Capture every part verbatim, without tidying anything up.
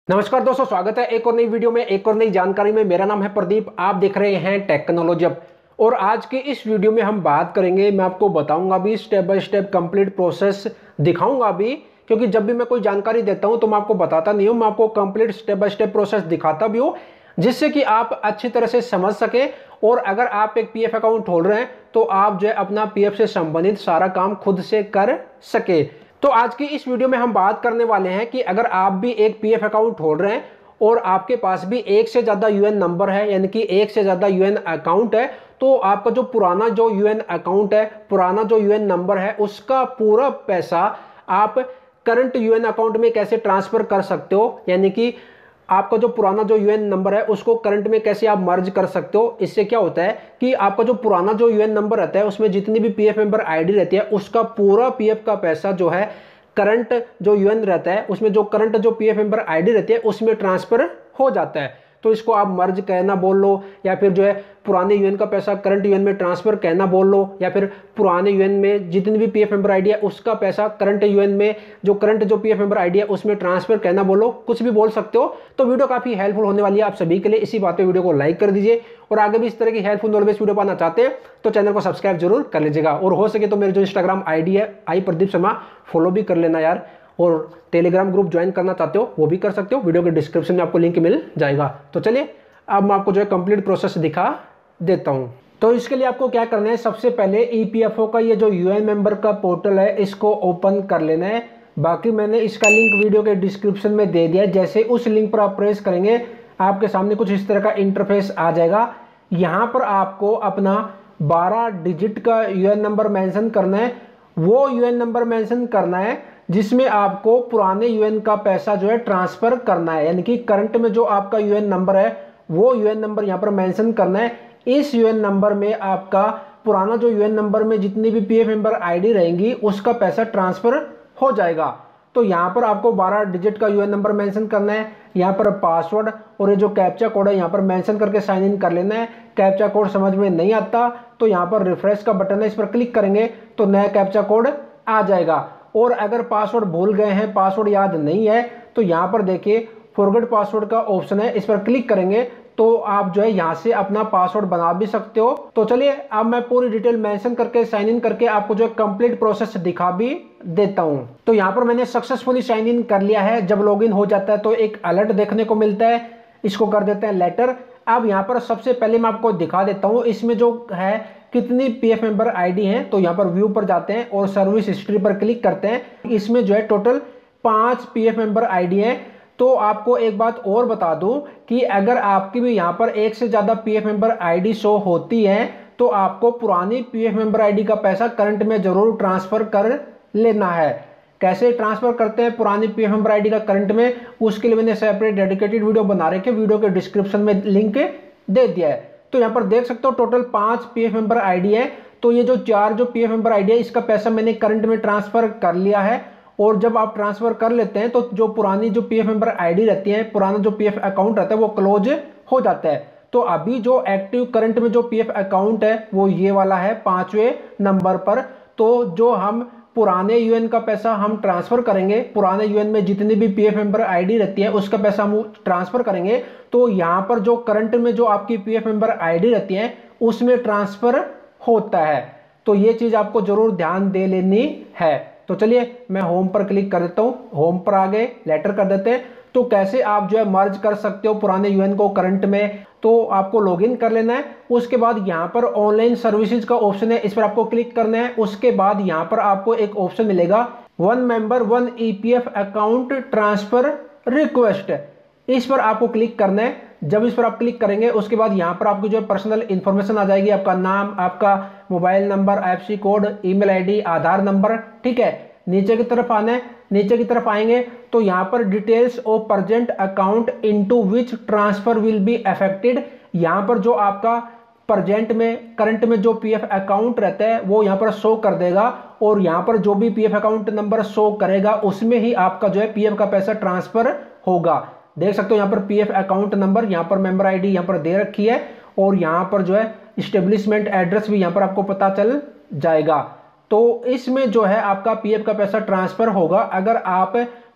नमस्कार दोस्तों, स्वागत है एक और नई वीडियो में, एक और नई जानकारी में। मेरा नाम है प्रदीप, आप देख रहे हैं टेक्नोलॉजी अप। और आज के इस वीडियो में हम बात करेंगे, मैं आपको बताऊंगा भी step by step complete process दिखाऊंगा भी, क्योंकि जब भी मैं कोई जानकारी देता हूं तो मैं आपको बताता नहीं हूं, मैं आपको complete step by step process दिखाता भी हूं, जिससे कि आप अच्छी तरह से समझ सके। और अगर आप एक पीएफ अकाउंट खोल रहे हैं तो आप जो है अपना पीएफ से संबंधित सारा काम खुद से कर सके। तो आज की इस वीडियो में हम बात करने वाले हैं कि अगर आप भी एक पीएफ अकाउंट खोल रहे हैं और आपके पास भी एक से ज्यादा यूएन नंबर है, यानी कि एक से ज्यादा यूएन अकाउंट है, तो आपका जो पुराना जो यूएन अकाउंट है, पुराना जो यूएन नंबर है, उसका पूरा पैसा आप करंट यूएन अकाउंट में कैसे ट्रांसफर कर सकते हो, यानी कि आपका जो पुराना जो यूएन नंबर है उसको करंट में कैसे आप मर्ज कर सकते हो। इससे क्या होता है कि आपका जो पुराना जो यूएन नंबर रहता है उसमें जितनी भी पीएफ मेंबर आईडी रहती है उसका पूरा पीएफ का पैसा जो है करंट जो यूएन रहता है उसमें जो करंट जो पीएफ मेंबर आईडी रहती है उसमें ट्रांसफर हो जाता है। तो इसको आप मर्ज कहना बोल लो, या फिर जो है पुराने यूएन का पैसा करंट यूएन में ट्रांसफर कहना बोल लो, या फिर पुराने यूएन में जितनी भी पीएफ मेंबर आईडी है उसका पैसा करंट यूएन में जो करंट जो पीएफ मेंबर आईडी है उसमें ट्रांसफर कहना बोलो, कुछ भी बोल सकते हो। तो वीडियो काफी हेल्पफुल होने वाली है आप सभी के लिए। इसी बात पे वीडियो को लाइक कर दीजिए, और आगे भी इस तरह की हेल्पफुल नॉलेज बेस्ड वीडियो पाना चाहते हैं तो चैनल को सब्सक्राइब जरूर कर लीजिएगा। और हो सके तो मेरे जो इंस्टाग्राम आईडी है आई प्रदीप शर्मा, फॉलो भी कर लेना यार। और टेलीग्राम ग्रुप ज्वाइन करना चाहते हो वो भी कर सकते हो, वीडियो के डिस्क्रिप्शन में आपको लिंक मिल जाएगा। तो चलिए अब मैं आपको जो है कंप्लीट प्रोसेस दिखा देता हूं। तो इसके लिए आपको क्या करना है, सबसे पहले ईपीएफओ का ये जो यूएन मेंबर का पोर्टल है इसको ओपन कर लेना है। बाकी मैंने इसका लिंक वीडियो के डिस्क्रिप्शन में दे दिया है। जैसे उस लिंक पर आप प्रेस करेंगे आपके सामने कुछ इस तरह का इंटरफेस आ जाएगा। यहाँ पर आपको अपना बारह डिजिट का यूएन नंबर मेंशन करना है। वो यूएन नंबर मेंशन करना है जिसमें आपको पुराने यूएन का पैसा जो है ट्रांसफर करना है, यानी कि करंट में जो आपका यूएन नंबर है वो यूएन नंबर यहाँ पर मेंशन करना है। इस यूएन नंबर में आपका पुराना जो यूएन नंबर में जितनी भी पीएफ मेंबर आईडी रहेंगी उसका पैसा ट्रांसफर हो जाएगा। तो यहाँ पर आपको बारह डिजिट का यूएन नंबर मेंशन करना है, यहाँ पर पासवर्ड और ये जो कैप्चा कोड है यहाँ पर मेंशन करके साइन इन कर लेना है। कैप्चा कोड समझ में नहीं आता तो यहाँ पर रिफ्रेश का बटन है, इस पर क्लिक करेंगे तो नया कैप्चा कोड आ जाएगा। और अगर पासवर्ड भूल गए हैं, पासवर्ड याद नहीं है, तो यहाँ पर देखिए फॉरगेट पासवर्ड का ऑप्शन है, इस पर क्लिक करेंगे तो आप जो है यहाँ से अपना पासवर्ड बना भी सकते हो। तो चलिए अब मैं पूरी डिटेल मेंशन करके साइन इन करके आपको जो है कंप्लीट प्रोसेस दिखा भी देता हूँ। तो यहाँ पर मैंने सक्सेसफुली साइन इन कर लिया है। जब लॉगिन हो जाता है तो एक अलर्ट देखने को मिलता है, इसको कर देते हैं लेटर। अब यहाँ पर सबसे पहले मैं आपको दिखा देता हूँ इसमें जो है कितनी पीएफ मेंबर आईडी हैं। तो यहाँ पर व्यू पर जाते हैं और सर्विस हिस्ट्री पर क्लिक करते हैं। इसमें जो है टोटल पांच पीएफ मेंबर आईडी हैं। तो आपको एक बात और बता दूं कि अगर आपकी भी यहाँ पर एक से ज्यादा पीएफ मेंबर आईडी शो होती है तो आपको पुरानी पीएफ मेंबर आईडी का पैसा करंट में जरूर ट्रांसफर कर लेना है। कैसे ट्रांसफर करते हैं पुरानी पीएफ मेंबर आईडी का करंट में, उसके लिए मैंने सेपरेट डेडिकेटेड वीडियो बना रखे, वीडियो के डिस्क्रिप्शन में लिंक दे दिया है। तो यहाँ पर देख सकते हो टोटल पांच पीएफ मेंबर आईडी है। तो ये जो चार जो पीएफ मेंबर आईडी है इसका पैसा मैंने करंट में ट्रांसफर कर लिया है। और जब आप ट्रांसफर कर लेते हैं तो जो पुरानी जो पीएफ मेंबर आईडी रहती है, पुराना जो पीएफ अकाउंट रहता है वो क्लोज हो जाता है। तो अभी जो एक्टिव करंट में जो पीएफ अकाउंट है वो ये वाला है पांचवें नंबर पर। तो जो हम पुराने यूएन का पैसा हम ट्रांसफर करेंगे, पुराने यूएन में जितनी भी पीएफ मेंबर आईडी रहती है उसका पैसा हम ट्रांसफर करेंगे, तो यहाँ पर जो करंट में जो आपकी पीएफ मेंबर आईडी रहती है उसमें ट्रांसफर होता है। तो ये चीज आपको जरूर ध्यान दे लेनी है। तो चलिए मैं होम पर क्लिक कर देता हूँ, होम पर आ गए, लेटर कर देते हैं। तो कैसे आप जो है मर्ज कर सकते हो पुराने यूएन को करंट में, तो आपको लॉगिन कर लेना है। उसके बाद यहाँ पर ऑनलाइन सर्विसेज का ऑप्शन है, इस पर आपको क्लिक करना है। उसके बाद यहाँ पर आपको एक ऑप्शन मिलेगा one member one EPF account transfer request, इस पर आपको क्लिक करना है। जब इस पर आप क्लिक करेंगे उसके बाद यहाँ पर आपकी जो है पर्सनल इंफॉर्मेशन आ जाएगी, आपका नाम, आपका mobile number, IFSC code, email ID, Aadhaar number, ठीक है। नीचे की तरफ आना है, नीचे की तरफ आएंगे तो यहाँ पर details of present account into which transfer will be affected, यहाँ पर जो आपका प्रेजेंट में करंट में जो पीएफ अकाउंट रहता है वो यहाँ पर शो कर देगा। और यहाँ पर जो भी पीएफ अकाउंट नंबर शो करेगा उसमें ही आपका जो है पीएफ का पैसा ट्रांसफर होगा। देख सकते हो यहाँ पर पीएफ अकाउंट नंबर, यहाँ पर मेंबर आईडी यहाँ पर दे रखी है, और यहाँ पर जो है इस्टेब्लिशमेंट एड्रेस भी यहाँ पर आपको पता चल जाएगा। तो इसमें जो है आपका पीएफ का पैसा ट्रांसफर होगा अगर आप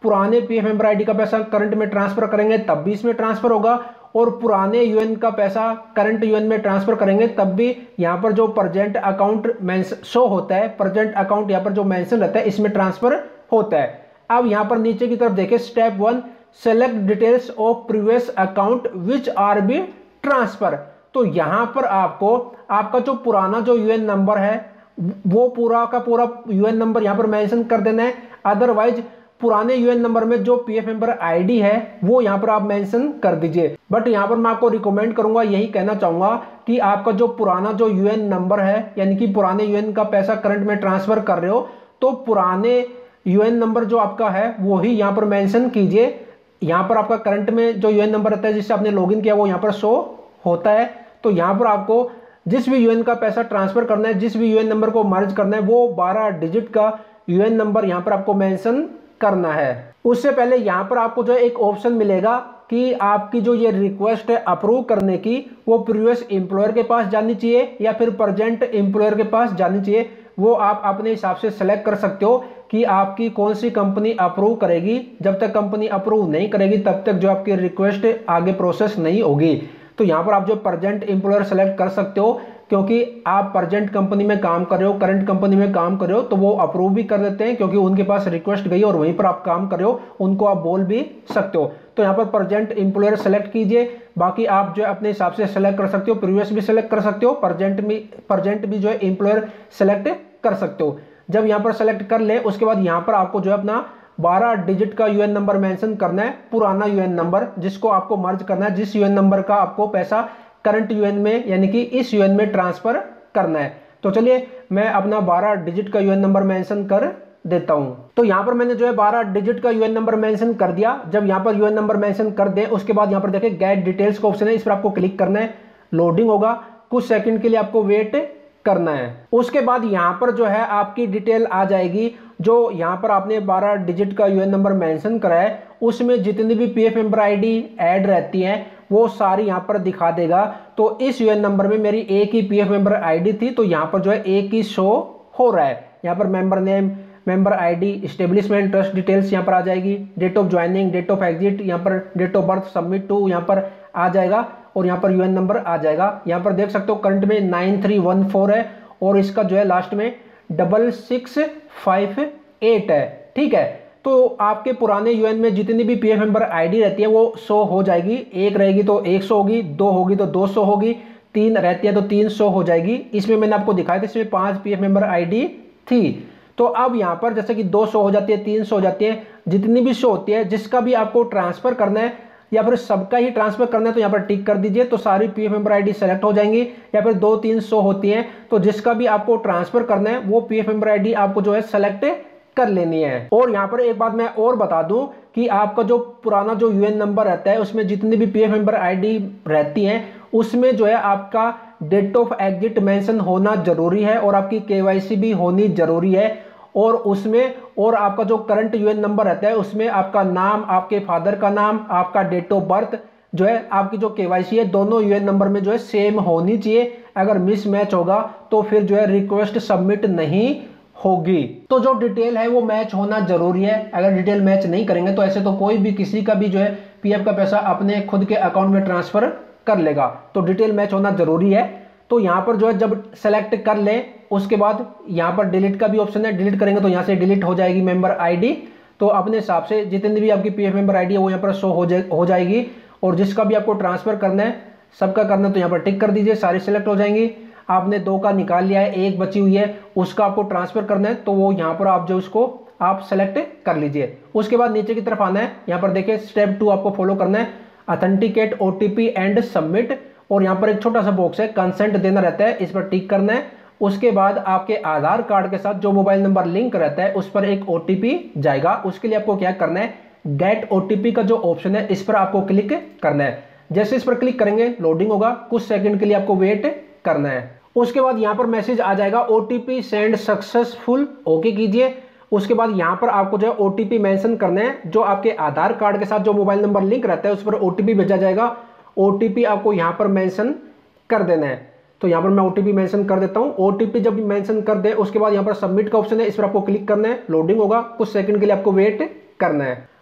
पुराने पीएफ मेंबर आईडी का पैसा करंट में ट्रांसफर करेंगे तब भी इसमें ट्रांसफर होगा, और पुराने यूएन का पैसा करंट यूएन में ट्रांसफर करेंगे तब भी यहाँ पर जो प्रेजेंट अकाउंट मेंशन शो होता है, प्रेजेंट अकाउंट यहाँ पर जो मेंशन रहता है इसमें ट्रांसफर होता है। अब यहाँ पर नीचे की तरफ देखें, step one, select details of previous account which are be transfer. तो यहाँ पर आपको आपका जो पुराना जो यूएन नंबर है वो पूरा का पूरा यूएन नंबर यहाँ पर मेंशन कर देना है। अदरवाइज पुराने यूएन नंबर में जो पीएफ मेंबर आईडी है वो यहाँ पर आप मेंशन कर दीजिए। बट यहाँ पर मैं आपको रिकमेंड करूंगा, यही कहना चाहूंगा कि आपका जो पुराना जो यूएन नंबर है, यानी कि पुराने यूएन का पैसा करंट में ट्रांसफर कर रहे हो, तो पुराने यूएन नंबर जो आपका है वो ही यहाँ पर मेंशन कीजिए। यहाँ पर आपका करंट में जो यूएन नंबर रहता है जिससे आपने लॉगिन किया वो यहाँ पर शो होता है। तो यहाँ पर आपको जिस भी यूएन का पैसा ट्रांसफर करना है, जिस भी यूएन नंबर को मर्ज करना है, वो बारह डिजिट का यूएन नंबर यहाँ पर आपको मेंशन करना है। उससे पहले यहाँ पर आपको जो एक ऑप्शन मिलेगा कि आपकी जो ये रिक्वेस्ट है अप्रूव करने की, वो प्रीवियस एम्प्लॉयर के पास जानी चाहिए या फिर प्रेजेंट एम्प्लॉयर के पास जानी चाहिए। वो आप अपने हिसाब से सेलेक्ट कर सकते हो कि आपकी कौन सी कंपनी अप्रूव करेगी। जब तक कंपनी अप्रूव नहीं करेगी तब तक जो आपकी रिक्वेस्ट आगे प्रोसेस नहीं होगी। तो यहाँ पर आप जो प्रेजेंट एम्प्लॉयर सेलेक्ट कर सकते हो, क्योंकि आप प्रेजेंट कंपनी में काम कर रहे हो, करंट कंपनी में काम कर रहे हो, तो वो अप्रूव भी कर देते हैं क्योंकि उनके पास रिक्वेस्ट गई और वहीं पर आप काम कर रहे हो, उनको आप बोल भी सकते हो। तो यहाँ पर प्रेजेंट एम्प्लॉयर सेलेक्ट कीजिए। बाकी आप जो अपने हिसाब से सेलेक्ट कर सकते हो, प्रीवियस भी सेलेक्ट कर सकते हो, प्रेजेंट भी प्रेजेंट भी जो है एम्प्लॉयर सेलेक्ट कर सकते हो। जब यहाँ पर सेलेक्ट कर ले उसके बाद यहाँ पर आपको जो है अपना बारह डिजिट का यूएन नंबर मेंशन करना है, पुराना यूएन नंबर जिसको आपको मर्ज करना है, जिस यूएन नंबर का आपको पैसा करंट यूएन में यानी कि इस यूएन में ट्रांसफर करना है। तो चलिए मैं अपना बारह डिजिट का यूएन नंबर मेंशन कर देता हूं। तो यहाँ पर मैंने जो है बारह डिजिट का यूएन नंबर मेंशन कर दिया। जब यहाँ पर यूएन नंबर मेंशन कर दें उसके बाद यहाँ पर देखिए गेट डिटेल्स का ऑप्शन है, इस पर आपको क्लिक करना है। लोडिंग होगा, कुछ सेकंड के लिए आपको वेट करना है। उसके बाद यहाँ पर जो है आपकी डिटेल आ जाएगी। जो यहाँ पर आपने बारह डिजिट का यूएन नंबर मेंशन करा है उसमें जितनी भी पीएफ मेंबर आईडी ऐड रहती हैं वो सारी यहाँ पर दिखा देगा। तो इस यूएन नंबर में मेरी एक ही पीएफ मेंबर आईडी थी, तो यहाँ पर जो है एक ही शो हो रहा है। यहाँ पर member name, member ID, establishment, trust details यहाँ पर आ जाएगी, date of joining, date of exit, यहाँ पर date of birth, submit to यहाँ पर आ जाएगा और यहाँ पर यूएन नंबर आ जाएगा। यहाँ पर देख सकते हो करंट में नाइन थ्री वन फोर है और इसका जो है लास्ट में डबल सिक्स फाइव एट है। ठीक है, तो आपके पुराने यूएन में जितनी भी पीएफ मेंबर आईडी रहती है वो सौ हो जाएगी। एक रहेगी तो एक सौ होगी, दो होगी तो दो सौ होगी, तीन रहती है तो तीन सौ हो जाएगी। इसमें मैंने आपको दिखाया था, इसमें पांच पीएफ मेंबर आईडी थी। तो अब यहाँ पर जैसे कि दो सौ हो जाती है, तीन सौ हो जाती है, जितनी भी शो होती है, जिसका भी आपको ट्रांसफर करना है या फिर सबका ही ट्रांसफर करना है तो यहाँ पर टिक कर दीजिए। तो सारी पीएफ मेंबर आईडी सेलेक्ट हो जाएंगी। या फिर दो तीन सौ होती हैं तो जिसका भी आपको ट्रांसफर करना है वो पीएफ मेंबर आईडी आपको जो है सेलेक्ट कर लेनी है। और यहाँ पर एक बात मैं और बता दूं कि आपका जो पुराना जो यूएन नंबर रहता है उसमें जितनी भी पीएफ मेंबर आईडी रहती हैं उसमें जो है आपका डेट ऑफ एग्जिट मेंशन होना जरूरी है और आपकी केवाईसी भी होनी जरूरी है। और उसमें और आपका जो करंट यूएन नंबर रहता है उसमें आपका नाम, आपके फादर का नाम, आपका डेट ऑफ बर्थ जो है, आपकी जो केवाईसी है दोनों यूएन नंबर में जो है सेम होनी चाहिए। अगर मिसमैच होगा तो फिर जो है रिक्वेस्ट सबमिट नहीं होगी। तो जो डिटेल है वो मैच होना जरूरी है। अगर डिटेल मैच नहीं करेंगे तो ऐसे तो कोई भी किसी का भी जो है पीएफ का पैसा अपने खुद के अकाउंट में ट्रांसफर कर लेगा। तो डिटेल मैच होना जरूरी है। तो यहाँ पर जो है जब सेलेक्ट कर ले उसके बाद यहाँ पर डिलीट का भी ऑप्शन है, डिलीट करेंगे तो यहाँ से डिलीट हो जाएगी मेंबर आईडी। तो अपने हिसाब से जितनी भी आपकी पीएफ मेंबर आईडी है वो यहाँ पर शो हो जाए हो जाएगी। और जिसका भी आपको ट्रांसफर करना है, सबका करना है तो यहाँ पर टिक कर दीजिए, सारी सिलेक्ट हो जाएंगी। आपने दो का निकाल लिया है, एक बची हुई है, उसका आपको ट्रांसफर करना है तो वो यहाँ पर आप जो उसको आप सेलेक्ट कर लीजिए। उसके बाद नीचे की तरफ आना है, यहाँ पर देखिए स्टेप टू आपको फॉलो करना है, अथेंटिकेट ओटीपी एंड सबमिट। और यहाँ पर एक छोटा सा बॉक्स है, कंसेंट देना रहता है, इस पर टिक करना है। उसके बाद आपके आधार कार्ड के साथ जो मोबाइल नंबर लिंक रहता है उस पर एक ओटीपी जाएगा। उसके लिए आपको क्या करना है, गेट ओटीपी का जो ऑप्शन है इस पर आपको क्लिक करना है। जैसे इस पर क्लिक करेंगे लोडिंग होगा, कुछ सेकंड के लिए आपको वेट करना है। उसके बाद यहाँ पर मैसेज आ जाएगा ओटीपी सेंड सक्सेसफुल, ओके कीजिए। उसके बाद यहाँ पर आपको जो है ओटीपी मेंशन करना है, जो आपके आधार कार्ड के साथ जो मोबाइल नंबर लिंक रहता है उस पर ओटीपी भेजा जाएगा। ओटीपी आपको यहाँ पर मेंशन कर देना है। तो यहाँ पर मैं ओटीपी मेंशन कर देता हूँ। ओटीपी जब मेंशन कर दे उसके बाद यहाँ पर सबमिट का ऑप्शन है, इस पर आपको क्लिक करना है। लोडिंग होगा, कुछ सेकंड के लिए आपको वेट करना है।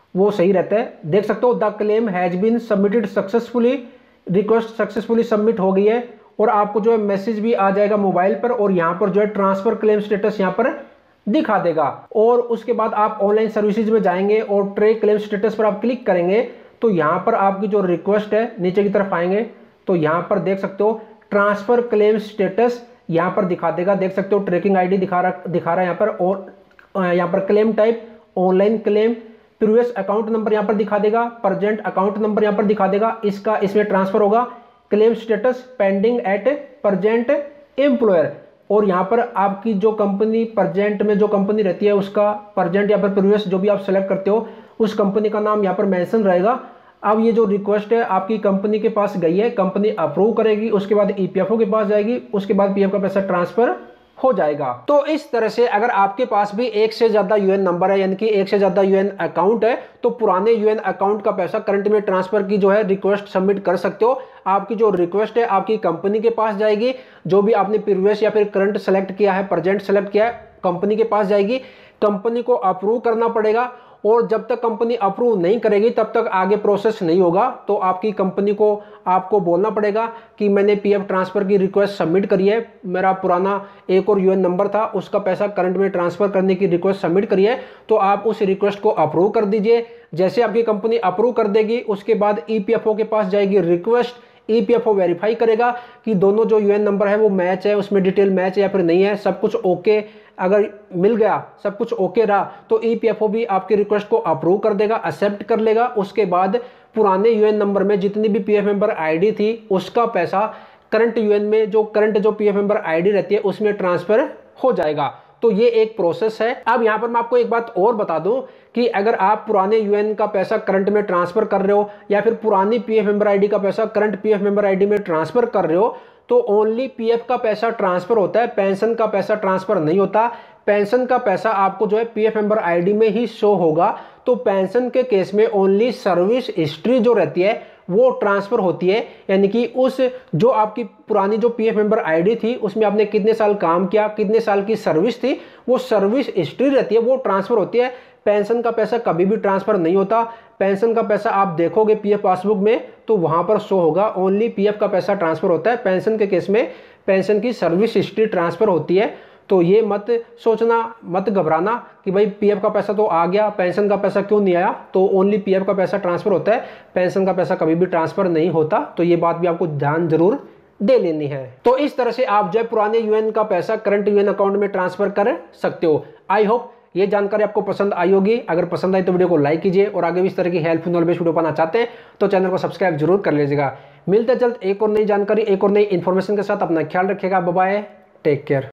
वो सही रहता है। देख सकते हो the claim has been submitted successfully, request successfully submit हो गई है और आपको जो है मैसेज भी आ जाएगा मोबाइल पर और यहाँ पर जो है ट्रांसफर क्लेम स्टेटस यहाँ पर दिखा देगा। और उसके बाद आप ऑनलाइन सर्विसेज में जाएंगे और ट्रैक क्लेम स्टेटस पर आप क्लिक करेंगे तो यहाँ पर आपकी जो रिक्वेस्ट है नीचे की तरफ आएंगे तो यहाँ पर देख सकते हो ट्रांसफर क्लेम स्टेटस यहाँ पर दिखा देगा। देख सकते हो ट्रैकिंग आईडी दिखा रहा दिखा रहा है यहाँ पर और यहाँ पर claim type online claim, previous account number यहाँ पर दिखा देगा, प्रेजेंट अकाउंट नंबर यहाँ पर दिखा देगा, इसका इसमें ट्रांसफर होगा, claim status pending at present employer. और यहाँ पर आपकी जो कंपनी प्रेजेंट में जो कंपनी रहती है उसका प्रेजेंट या फिर प्रीवियस जो भी आप सेलेक्ट करते हो उस कंपनी का नाम यहाँ पर मेंशन रहेगा। अब ये जो रिक्वेस्ट है आपकी कंपनी के पास गई है, कंपनी अप्रूव करेगी, उसके बाद ईपीएफओ के पास जाएगी, उसके बाद पीएफ का पैसा ट्रांसफर हो जाएगा। तो इस तरह से अगर आपके पास भी एक से ज्यादा यूएन नंबर है यानी कि एक से ज्यादा यूएन अकाउंट है तो पुराने यूएन अकाउंट का पैसा करंट में ट्रांसफर की जो है रिक्वेस्ट सबमिट कर सकते हो। आपकी जो रिक्वेस्ट है आपकी कंपनी के पास जाएगी, जो भी आपने प्रीवियस या फिर करंट सेलेक्ट किया है, प्रेजेंट सेलेक्ट किया है, कंपनी के पास जाएगी, कंपनी को अप्रूव करना पड़ेगा और जब तक कंपनी अप्रूव नहीं करेगी तब तक आगे प्रोसेस नहीं होगा। तो आपकी कंपनी को आपको बोलना पड़ेगा कि मैंने पीएफ ट्रांसफर की रिक्वेस्ट सबमिट करी है, मेरा पुराना एक और यूएन नंबर था उसका पैसा करंट में ट्रांसफर करने की रिक्वेस्ट सबमिट करी है, तो आप उस रिक्वेस्ट को अप्रूव कर दीजिए। जैसे आपकी कंपनी अप्रूव कर देगी उसके बाद ईपीएफओ के पास जाएगी रिक्वेस्ट, ईपीएफओ वेरीफाई करेगा कि दोनों जो यूएन नंबर है वो मैच है, उसमें डिटेल मैच है या फिर नहीं है, सब कुछ ओके अगर मिल गया, सब कुछ ओके रहा तो ईपीएफओ भी आपकी रिक्वेस्ट को अप्रूव कर देगा, एक्सेप्ट कर लेगा। उसके बाद पुराने यूएन नंबर में जितनी भी पीएफ मेंबर आईडी थी उसका पैसा करंट यूएन में जो करंट जो पीएफ मेंबर आईडी रहती है उसमें ट्रांसफर हो जाएगा। तो ये एक प्रोसेस है। अब यहाँ पर मैं आपको एक बात और बता दूं कि अगर आप पुराने यूएन का पैसा करंट में ट्रांसफर कर रहे हो या फिर पुरानी पीएफ मेंबर आईडी का पैसा करंट पीएफ मेंबर आईडी में ट्रांसफर कर रहे हो तो ओनली पीएफ का पैसा ट्रांसफर होता है, पेंशन का पैसा ट्रांसफर नहीं होता। पेंशन का पैसा आपको जो है पीएफ मेंबर आईडी में ही शो होगा। तो पेंशन के केस में ओनली सर्विस हिस्ट्री जो रहती है वो ट्रांसफर होती है, यानी कि उस जो आपकी पुरानी जो पीएफ मेंबर आईडी थी उसमें आपने कितने साल काम किया, कितने साल की सर्विस थी, वो सर्विस हिस्ट्री रहती है वो ट्रांसफर होती है। पेंशन का पैसा कभी भी ट्रांसफर नहीं होता। पेंशन का पैसा आप देखोगे पीएफ पासबुक में तो वहां पर शो होगा ओनली पीएफ का पैसा ट्रांसफर होता है। पेंशन के केस में पेंशन की सर्विस हिस्ट्री ट्रांसफर होती है। तो ये मत सोचना, मत घबराना कि भाई पीएफ का पैसा तो आ गया, पेंशन का पैसा क्यों नहीं आया। तो ओनली पीएफ का पैसा ट्रांसफर होता है, पेंशन का पैसा कभी भी ट्रांसफर नहीं होता। तो ये बात भी आपको ध्यान जरूर दे लेनी है। तो इस तरह से आप जो पुराने यूएन का पैसा करंट यूएन अकाउंट में ट्रांसफर कर सकते हो। आई होप ये जानकारी आपको पसंद आई होगी। अगर पसंद आई तो वीडियो को लाइक कीजिए और आगे भी इस तरह की हेल्पफुल नॉलेज वीडियो पाना चाहते हैं तो चैनल को सब्सक्राइब जरूर कर लीजिएगा। मिलते जल्द एक और नई जानकारी, एक और नई इन्फॉर्मेशन के साथ। अपना ख्याल रखिएगा। Bye bye, take care.